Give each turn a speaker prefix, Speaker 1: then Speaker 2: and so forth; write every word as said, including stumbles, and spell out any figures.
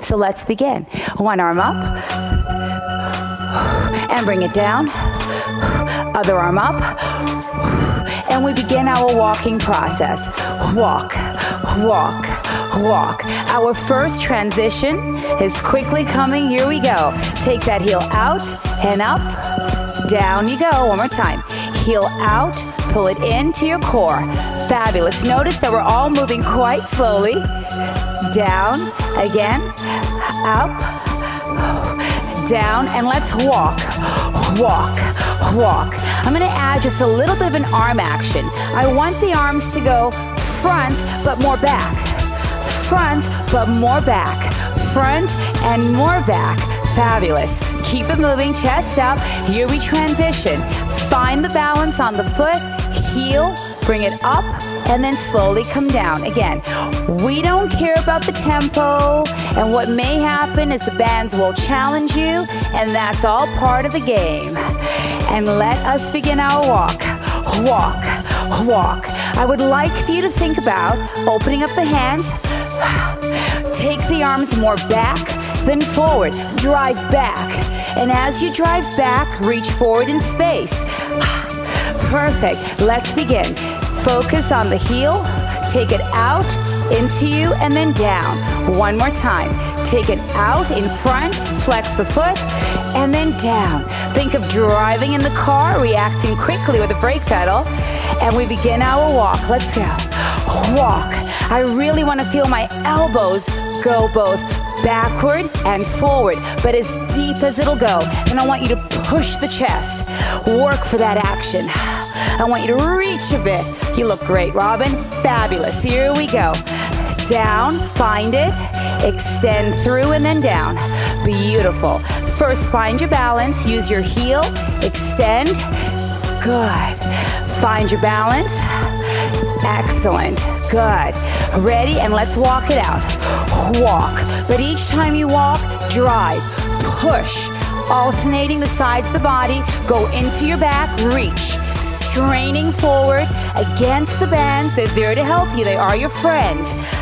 Speaker 1: So let's begin. One arm up, and bring it down. Other arm up, and we begin our walking process. Walk, walk, walk. Our first transition is quickly coming. Here we go. Take that heel out and up. Down you go. One more time. Heel out, pull it into your core. Fabulous. Notice that we're all moving quite slowly. Down, again, up, down, and let's walk, walk, walk. I'm gonna add just a little bit of an arm action. I want the arms to go front, but more back. Front, but more back. Front and more back. Fabulous. Keep it moving, chest up. Here we transition. Find the balance on the foot, heel, bring it up, and then slowly come down. Again, we don't care about the tempo, and what may happen is the bands will challenge you, and that's all part of the game. And let us begin our walk. Walk, walk. I would like for you to think about opening up the hands. Take the arms more back than forward. Drive back. And as you drive back, reach forward in space. Perfect. Let's begin. Focus on the heel. Take it out, into you, and then down. One more time. Take it out in front, flex the foot, and then down. Think of driving in the car, reacting quickly with the brake pedal, and we begin our walk. Let's go. Walk. I really want to feel my elbows go both backward and forward, but as deep as it'll go. And I want you to push the chest. Work for that action. I want you to reach a bit. You look great, Robin. Fabulous. Here we go. Down, find it, extend through, and then down. Beautiful. First, find your balance. Use your heel, extend. Good. Find your balance. Excellent. Good. Ready? And let's walk it out. Walk. But each time you walk, drive, push, alternating the sides of the body. Go into your back, reach. Straining forward against the bands. They're there to help you. They are your friends.